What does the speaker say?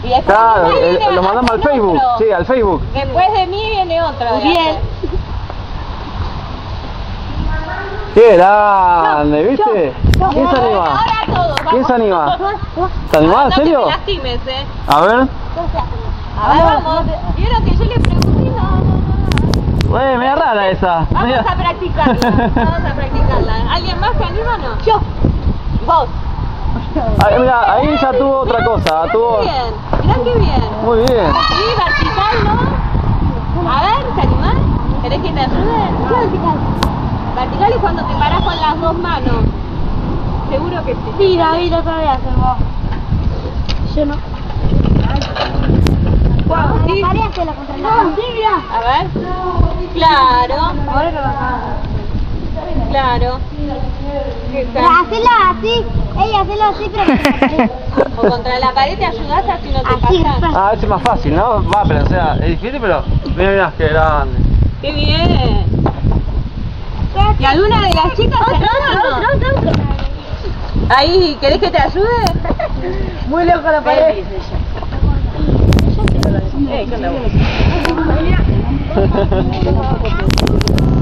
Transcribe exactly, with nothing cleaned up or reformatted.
Y después Claro, de mí eh, viene lo mandamos al otro. Facebook. Sí, al Facebook. Después de mí viene otro. Bien. Qué grande, ¿viste? yo. ¿Quién se anima? Ahora todos. ¿Quién vamos. se anima? ¿Te Ah, animás, en no serio? te me lastimes, eh. A ver. A ver, vamos. Vieron que yo le pregunté, no, no, no. Güey, media rara esa. Vamos Media- a practicarla. Vamos a practicarla. ¿Alguien más se anima o no? Yo. Vos. Ahí, mira, ahí ya tuvo otra cosa. Tuvo... Muy bien. Mirá qué bien. Muy bien. Sí, vertical, ¿no? A ver, ¿te animás? ¿Querés que te ayude? Vertical. Vertical es cuando te parás con las dos manos. Seguro que sí. Sí, David, otra vez hacemos. Yo no. Wow, sí. La pared hace la contra la pared. A ver. Claro, Ahora no la claro. ¿Qué Pero tal? hacelo así. Ella, hacelo así, pero. O contra la pared te ayudás así no te Así, pasas. Ah, ese es más fácil, ¿no? Va, pero o sea, es difícil, pero... Mira, mira, qué grande. ¡Qué bien! ¿Y alguna de las chicas se anima o no? Ahí, ¿querés que te ayude? Muy lejos la pared. Eh, ¿qué onda vos?